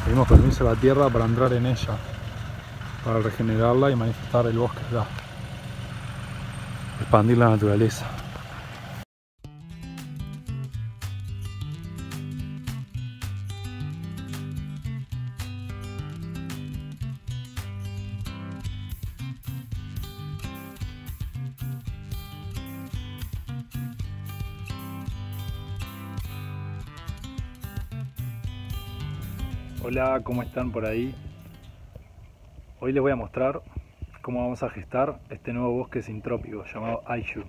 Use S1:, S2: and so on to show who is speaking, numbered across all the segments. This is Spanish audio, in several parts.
S1: Pedimos permiso a la tierra para entrar en ella, para regenerarla y manifestar el bosque acá, expandir la naturaleza. Hola, ¿cómo están por ahí? Hoy les voy a mostrar cómo vamos a gestar este nuevo bosque sintrópico llamado Aishu.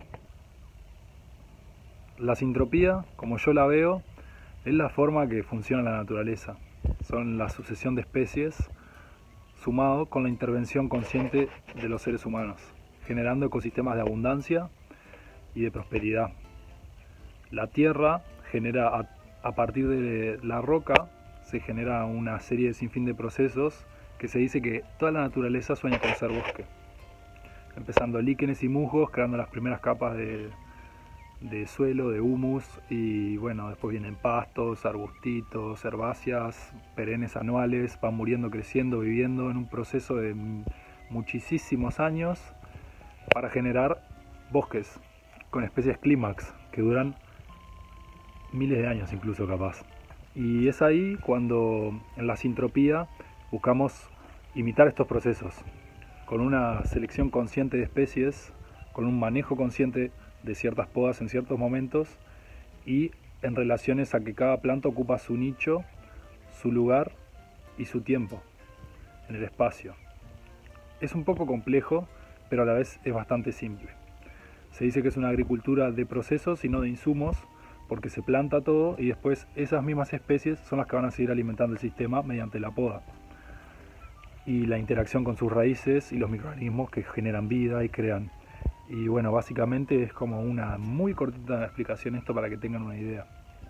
S1: La sintropía, como yo la veo, es la forma que funciona la naturaleza. Son la sucesión de especies sumado con la intervención consciente de los seres humanos, generando ecosistemas de abundancia y de prosperidad. La tierra genera, a partir de la roca, se genera una serie de sinfín de procesos que se dice que toda la naturaleza sueña con ser bosque. Empezando líquenes y musgos, creando las primeras capas de suelo, de humus, y bueno, después vienen pastos, arbustitos, herbáceas, perennes anuales, van muriendo, creciendo, viviendo en un proceso de muchísimos años para generar bosques con especies clímax que duran miles de años incluso capaz. Y es ahí cuando en la sintropía buscamos imitar estos procesos con una selección consciente de especies, con un manejo consciente de ciertas podas en ciertos momentos y en relaciones a que cada planta ocupa su nicho, su lugar y su tiempo en el espacio. Es un poco complejo, pero a la vez es bastante simple. Se dice que es una agricultura de procesos y no de insumos, porque se planta todo y después esas mismas especies son las que van a seguir alimentando el sistema mediante la poda y la interacción con sus raíces y los microorganismos que generan vida y crean. Y bueno, básicamente es como una muy cortita explicación esto para que tengan una idea.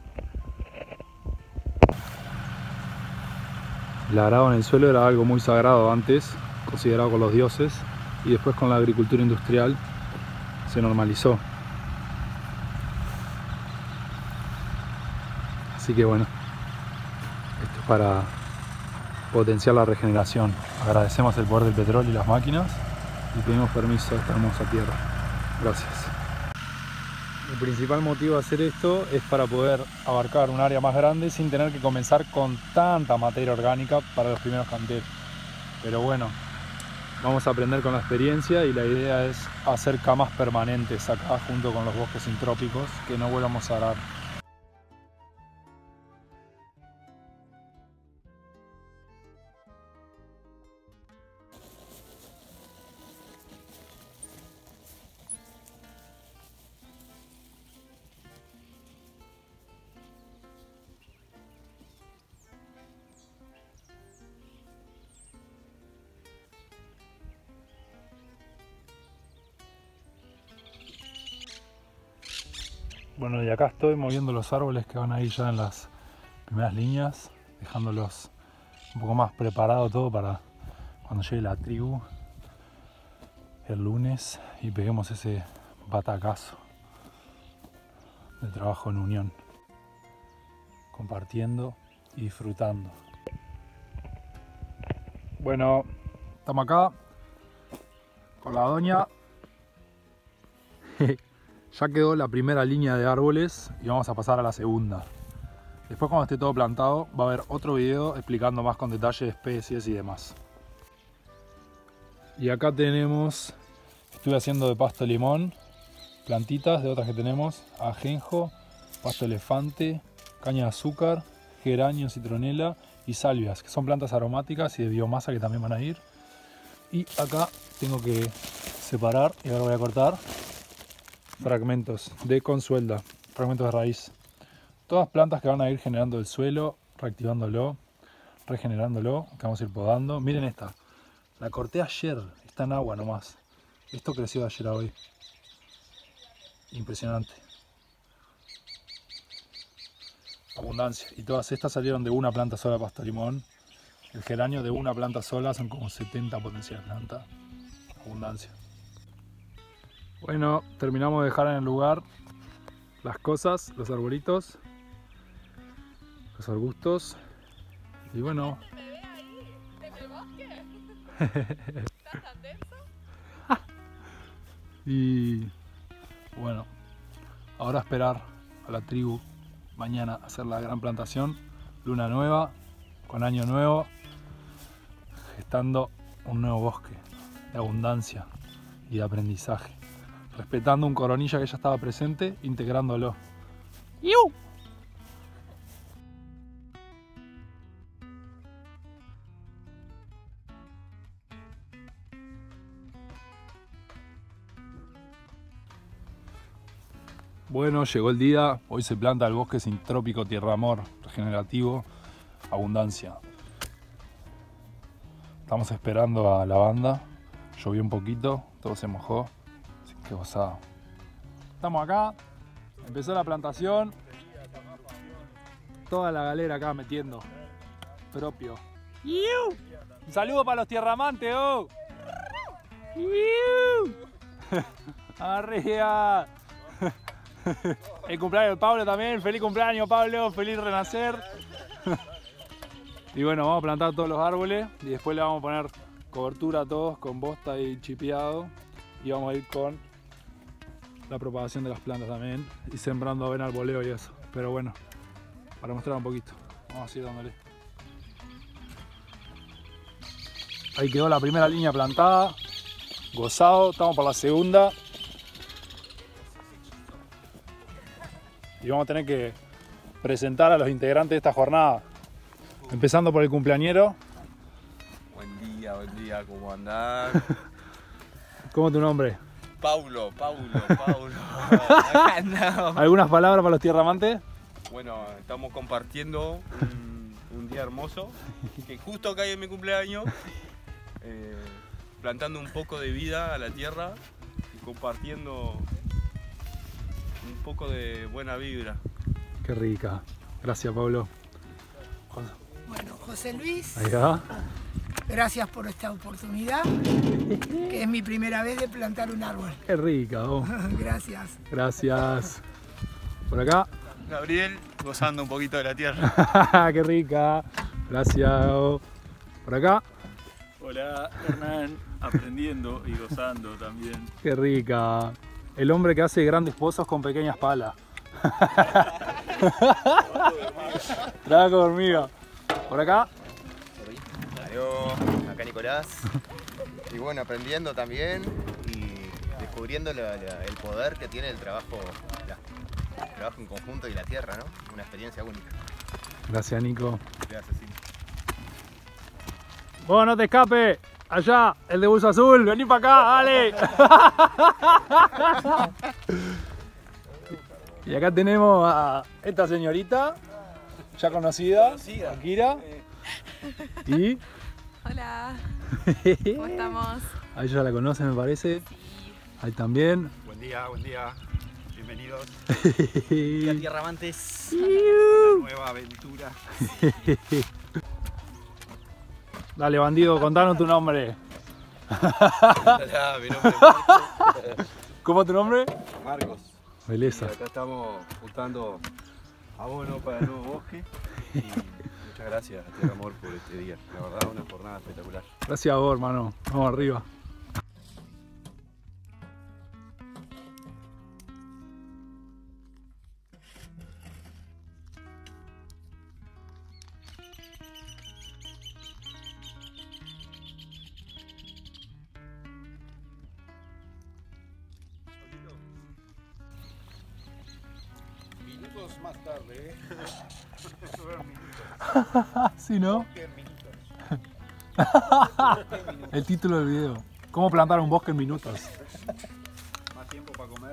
S1: El arado en el suelo era algo muy sagrado antes, considerado por los dioses, y después con la agricultura industrial se normalizó. Así que bueno, esto es para potenciar la regeneración. Agradecemos el poder del petróleo y las máquinas y pedimos permiso a esta hermosa tierra. Gracias. El principal motivo de hacer esto es para poder abarcar un área más grande sin tener que comenzar con tanta materia orgánica para los primeros canteros. Pero bueno, vamos a aprender con la experiencia y la idea es hacer camas permanentes acá junto con los bosques sintrópicos que no volvamos a arar. Bueno, y acá estoy moviendo los árboles que van a ir ya en las primeras líneas, dejándolos un poco más preparado todo para cuando llegue la tribu el lunes y peguemos ese batacazo de trabajo en unión, compartiendo y disfrutando. Bueno, estamos acá con la doña. Ya quedó la primera línea de árboles y vamos a pasar a la segunda. Después, cuando esté todo plantado, va a haber otro video explicando más con detalle de especies y demás. Y acá tenemos, estuve haciendo de pasto limón, plantitas de otras que tenemos, ajenjo, pasto elefante, caña de azúcar, geranio, citronela y salvias, que son plantas aromáticas y de biomasa que también van a ir. Y acá tengo que separar y ahora voy a cortar fragmentos de consuelda, fragmentos de raíz. Todas plantas que van a ir generando el suelo, reactivándolo, regenerándolo, que vamos a ir podando. Miren esta, la corté ayer, está en agua nomás. Esto creció de ayer a hoy. Impresionante. Abundancia. Y todas estas salieron de una planta sola de pasto limón. El geranio de una planta sola son como 70 potenciales de planta. Abundancia. Bueno, terminamos de dejar en el lugar las cosas, los arbolitos, los arbustos. Y bueno,
S2: ¿Estás tan denso?
S1: Y bueno, ahora esperar a la tribu mañana a hacer la gran plantación, luna nueva, con año nuevo, gestando un nuevo bosque de abundancia y de aprendizaje, respetando un coronilla que ya estaba presente, integrándolo. ¡Iu! Bueno, llegó el día, hoy se planta el bosque sintrópico Tierra Amor, regenerativo, abundancia. Estamos esperando a la banda, llovió un poquito, todo se mojó, así que gozada. Estamos acá, empezó la plantación, toda la galera acá metiendo, propio. Un saludo para los tierramantes, oh. Arriba. El cumpleaños de Pablo también, feliz cumpleaños Pablo, feliz renacer. Y bueno, vamos a plantar todos los árboles y después le vamos a poner cobertura a todos con bosta y chipeado. Y vamos a ir con la propagación de las plantas también y sembrando avena, arboleo y eso. Pero bueno, para mostrar un poquito, vamos a ir dándole. Ahí quedó la primera línea plantada, gozado, estamos por la segunda. Y vamos a tener que presentar a los integrantes de esta jornada. Empezando por el cumpleañero.
S3: Buen día, ¿cómo andás?
S1: ¿Cómo es tu nombre?
S3: Paulo. Acá andamos.
S1: ¿Algunas palabras para los tierramantes?
S3: Bueno, estamos compartiendo un día hermoso, que justo cae en mi cumpleaños, plantando un poco de vida a la tierra y compartiendo un poco de buena vibra.
S1: Qué rica. Gracias, Pablo.
S4: Bueno, José Luis,
S1: Ahí va.
S4: gracias por esta oportunidad, que es mi primera vez de plantar un árbol.
S1: Qué rica, oh.
S4: Gracias.
S1: Gracias. Por acá.
S3: Gabriel, gozando un poquito de la tierra.
S1: Qué rica. Gracias. Oh. Por acá.
S5: Hola, Hernán, aprendiendo y gozando también.
S1: Qué rica. El hombre que hace grandes pozos con pequeñas palas. Trabajo de hormiga. Por acá.
S6: Adiós, acá Nicolás. Y bueno, aprendiendo también y descubriendo el poder que tiene el trabajo en conjunto y la tierra, ¿no? Una experiencia única.
S1: Gracias, Nico.
S6: Gracias, sí.
S1: Vos no te escapes. Allá, el de buzo azul. Vení para acá, dale. Y acá tenemos a esta señorita, ya conocida, Akira. Y
S2: Hola, ¿cómo estamos?
S1: a ella la conoce, me parece.
S2: Sí.
S1: Ahí también.
S5: Buen día, bienvenidos
S6: Y a tierramantes.
S5: a una nueva aventura.
S1: Dale, bandido, contanos tu nombre.
S3: Hola, mi nombre es
S1: ¿Cómo es tu nombre?
S3: Marcos. Y
S1: Beleza.
S3: acá estamos juntando abono para el nuevo bosque. Y muchas gracias a Tierra Amor por este día. La verdad, una jornada espectacular.
S1: Gracias a vos, hermano. Vamos arriba.
S5: Minutos más tarde,
S1: ¿Sí, no? El título del video. ¿Cómo plantar un bosque en minutos?
S5: Más tiempo para comer.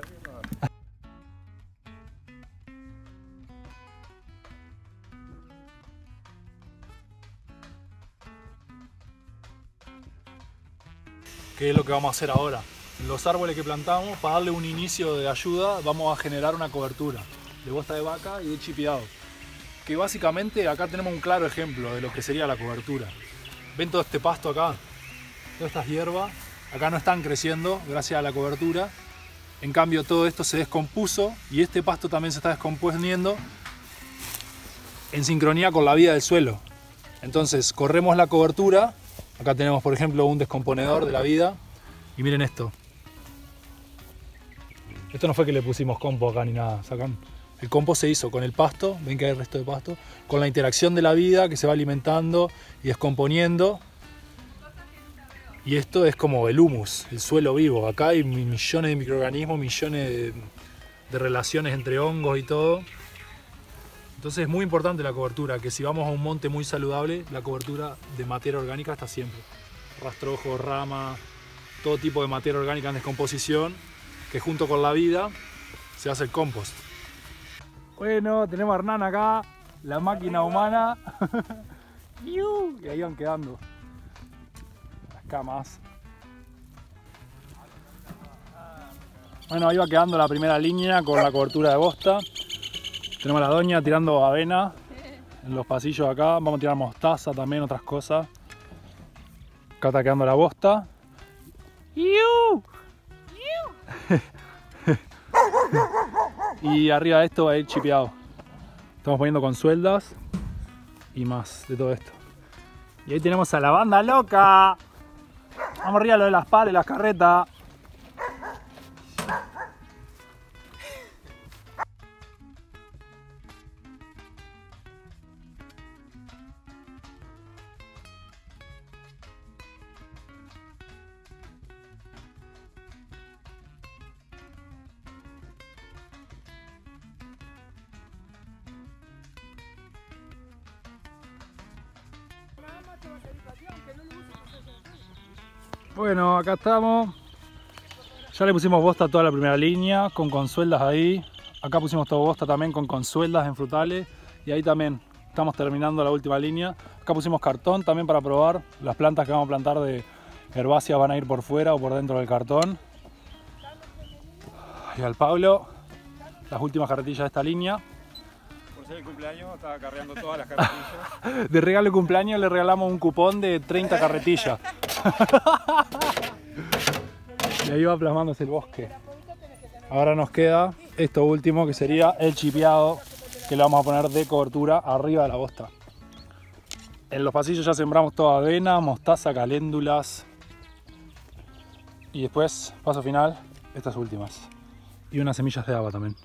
S1: ¿Qué es lo que vamos a hacer ahora? Los árboles que plantamos, para darle un inicio de ayuda, vamos a generar una cobertura de bosta de vaca y de chipeado. Que básicamente acá tenemos un claro ejemplo de lo que sería la cobertura. ¿Ven todo este pasto acá? Todas estas hierbas, acá no están creciendo gracias a la cobertura. En cambio todo esto se descompuso y este pasto también se está descomponiendo en sincronía con la vida del suelo. Entonces corremos la cobertura Acá tenemos, por ejemplo, un descomponedor de la vida. Y miren esto. Esto no fue que le pusimos compost acá ni nada. Sacan. El compost se hizo con el pasto, ven que hay el resto de pasto, con la interacción de la vida que se va alimentando y descomponiendo. Y esto es como el humus, el suelo vivo. Acá hay millones de microorganismos, millones de relaciones entre hongos y todo. Entonces es muy importante la cobertura, que si vamos a un monte muy saludable, la cobertura de materia orgánica está siempre. Rastrojos, ramas, todo tipo de materia orgánica en descomposición, que junto con la vida se hace el compost. Bueno, tenemos a Hernán acá, la máquina humana. Y ahí van quedando las camas. Bueno, ahí va quedando la primera línea con la cobertura de bosta. Tenemos a la doña tirando avena en los pasillos acá. Vamos a tirar mostaza también, otras cosas. Acá está quedando la bosta. Y arriba de esto va a ir chipeado. Estamos poniendo con sueldas y más de todo esto. Y ahí tenemos a la banda loca. Vamos arriba a lo de las palas y las carretas. Bueno, acá estamos. Ya le pusimos bosta a toda la primera línea con consueldas ahí. Acá pusimos todo bosta también con consueldas en frutales. Y ahí también estamos terminando la última línea. Acá pusimos cartón también para probar. Las plantas que vamos a plantar de herbáceas van a ir por fuera o por dentro del cartón. Y al Pablo, las últimas carretillas de esta línea.
S5: Por ser el cumpleaños estaba carreando todas las carretillas.
S1: De regalo de cumpleaños le regalamos un cupón de 30 carretillas. Y ahí va plasmándose el bosque. Ahora nos queda esto último, que sería el chipeado, que le vamos a poner de cobertura arriba de la bosta. En los pasillos ya sembramos toda avena, mostaza, caléndulas. Y después, paso final, estas últimas. Y unas semillas de haba también.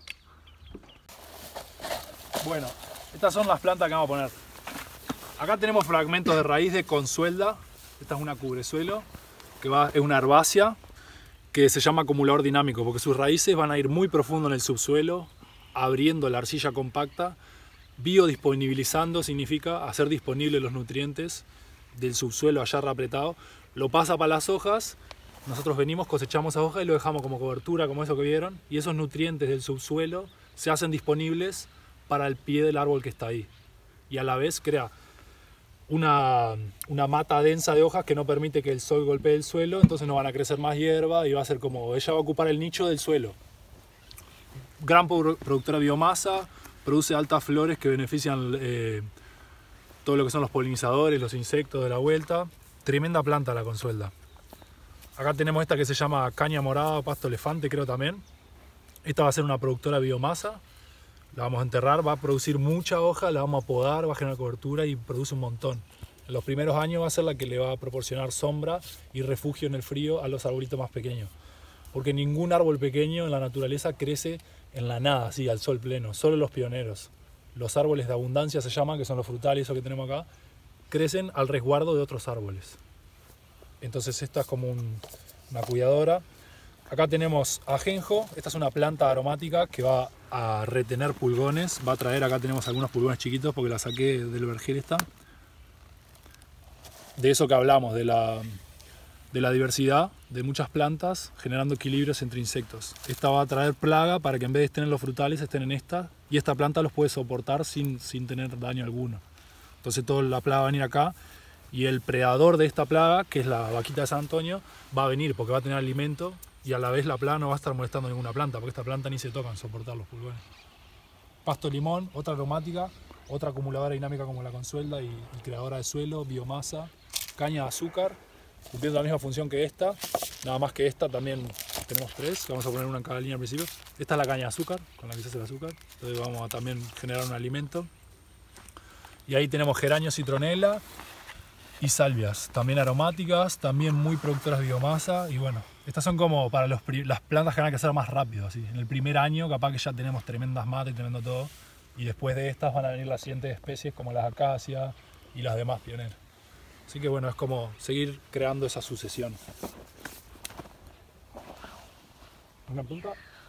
S1: Bueno, estas son las plantas que vamos a poner. Acá tenemos fragmentos de raíz de consuelda. Esta es una cubresuelo, que es una herbácea, que se llama acumulador dinámico, porque sus raíces van a ir muy profundo en el subsuelo, abriendo la arcilla compacta. Biodisponibilizando significa hacer disponibles los nutrientes del subsuelo allá apretado. Lo pasa para las hojas, nosotros venimos, cosechamos esa hoja y lo dejamos como cobertura, como eso que vieron, y esos nutrientes del subsuelo se hacen disponibles para el pie del árbol que está ahí. Y a la vez crea una mata densa de hojas que no permite que el sol golpee el suelo, entonces no van a crecer más hierba y va a ser como, ella va a ocupar el nicho del suelo. Gran productora de biomasa, produce altas flores que benefician todo lo que son los polinizadores, los insectos de la vuelta. Tremenda planta la consuelda. Acá tenemos esta que se llama caña morada, pasto elefante creo también. Esta va a ser una productora de biomasa. La vamos a enterrar, va a producir mucha hoja, la vamos a podar, va a generar cobertura y produce un montón. En los primeros años va a ser la que le va a proporcionar sombra y refugio en el frío a los arbolitos más pequeños. Porque ningún árbol pequeño en la naturaleza crece en la nada, así, al sol pleno, solo los pioneros. Los árboles de abundancia se llaman, que son los frutales, eso que tenemos acá, crecen al resguardo de otros árboles. Entonces esta es como una cuidadora. Acá tenemos ajenjo, esta es una planta aromática que va a retener pulgones, va a traer, acá tenemos algunos pulgones chiquitos porque la saqué del vergel esta. De eso que hablamos, de la diversidad de muchas plantas generando equilibrios entre insectos. Esta va a traer plaga para que en vez de estén en los frutales estén en esta, y esta planta los puede soportar sin tener daño alguno. Entonces toda la plaga va a venir acá y el predador de esta plaga, que es la vaquita de San Antonio, va a venir porque va a tener alimento y a la vez la plaga no va a estar molestando ninguna planta porque esta planta ni se toca en soportar los pulgones. Pasto limón, otra aromática, otra acumuladora dinámica como la consuelda y creadora de suelo, biomasa, caña de azúcar, cumpliendo la misma función que esta, nada más que esta también tenemos tres, vamos a poner una en cada línea al principio. Esta es la caña de azúcar, con la que se hace el azúcar, entonces vamos a también generar un alimento. Y ahí tenemos geranio citronela, y salvias, también aromáticas, también muy productoras de biomasa. Y bueno, estas son como para las plantas que van a crecer más rápido. Así. En el primer año capaz que ya tenemos tremendas matas y tremendo todo. Y después de estas van a venir las siguientes especies como las acacias y las demás pioneras. Así que bueno, es como seguir creando esa sucesión. Una punta.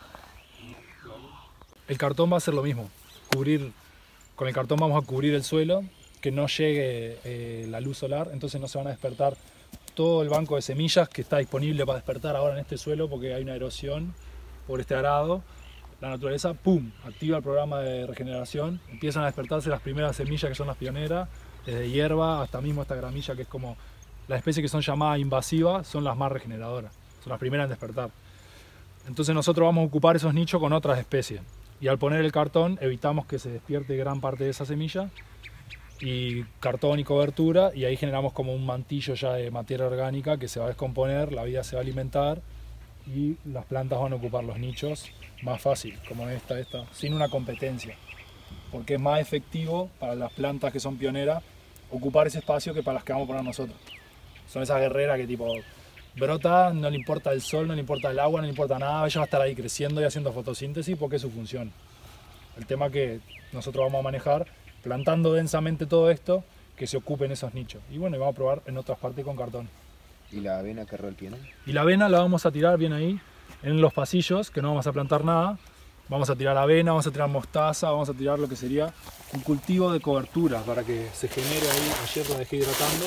S1: El cartón va a ser lo mismo. Con el cartón vamos a cubrir el suelo, que no llegue la luz solar, entonces no se van a despertar todo el banco de semillas que está disponible para despertar ahora en este suelo porque hay una erosión por este arado. La naturaleza, ¡pum!, activa el programa de regeneración, empiezan a despertarse las primeras semillas que son las pioneras, desde hierba hasta mismo esta gramilla que es como las especies que son llamadas invasivas, son las más regeneradoras, son las primeras en despertar. Entonces nosotros vamos a ocupar esos nichos con otras especies y al poner el cartón evitamos que se despierte gran parte de esa semilla y cartón y cobertura, y ahí generamos como un mantillo ya de materia orgánica que se va a descomponer, la vida se va a alimentar y las plantas van a ocupar los nichos más fácil, como esta, sin una competencia, porque es más efectivo para las plantas que son pioneras ocupar ese espacio que para las que vamos a poner nosotros. Son esas guerreras que tipo brota, no le importa el sol, no le importa el agua, no le importa nada, ella va a estar ahí creciendo y haciendo fotosíntesis porque es su función. El tema que nosotros vamos a manejar plantando densamente todo esto, que se ocupen esos nichos. Y bueno, vamos a probar en otras partes con cartón.
S6: ¿Y la avena qué rol tiene?
S1: Y la avena la vamos a tirar bien ahí, en los pasillos, que no vamos a plantar nada. Vamos a tirar avena, vamos a tirar mostaza, vamos a tirar lo que sería un cultivo de cobertura para que se genere ahí, ayer lo dejé hidratando,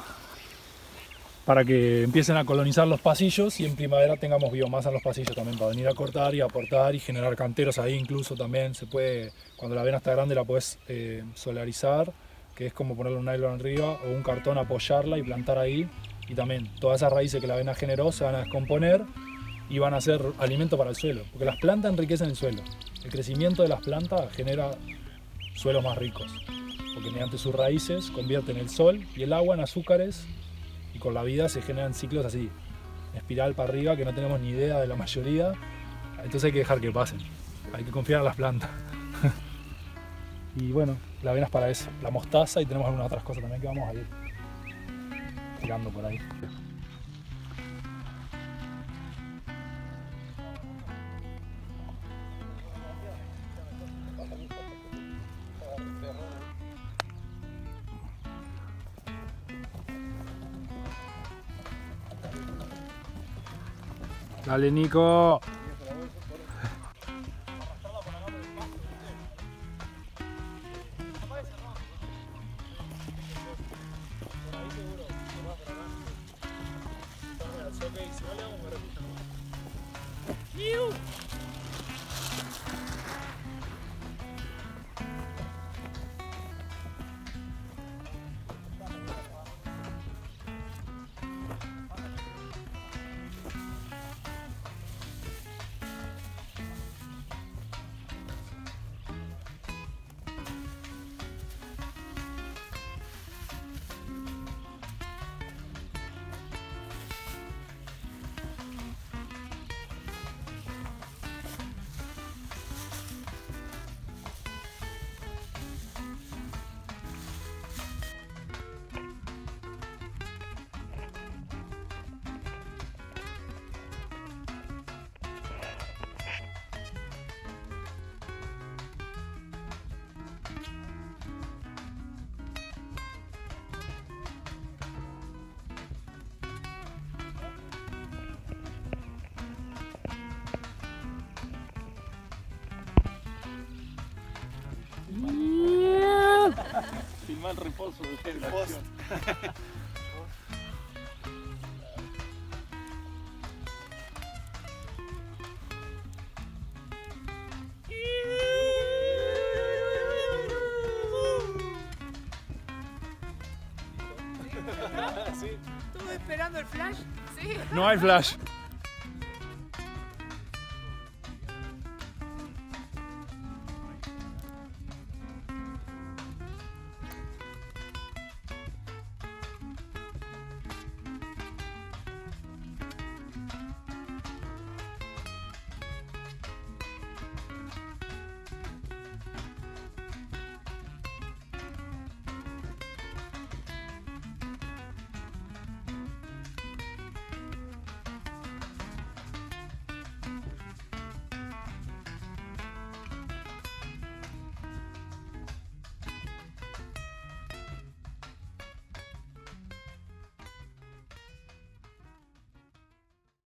S1: para que empiecen a colonizar los pasillos y en primavera tengamos biomasa en los pasillos también para venir a cortar y aportar y generar canteros ahí. Incluso también se puede, cuando la avena está grande la puedes solarizar, que es como ponerle un nylon arriba o un cartón, apoyarla y plantar ahí, y también todas esas raíces que la avena generó se van a descomponer y van a ser alimento para el suelo, porque las plantas enriquecen el suelo. El crecimiento de las plantas genera suelos más ricos, porque mediante sus raíces convierten el sol y el agua en azúcares, y con la vida se generan ciclos así, espiral para arriba, que no tenemos ni idea de la mayoría, entonces hay que dejar que pasen, hay que confiar en las plantas. Y bueno, la avena es para eso, la mostaza, y tenemos algunas otras cosas también que vamos a ir tirando por ahí. Dale, Nico.
S5: Filmar el reposo de la acción.
S4: ¿Estuve esperando el flash?
S2: Sí.
S1: No hay flash.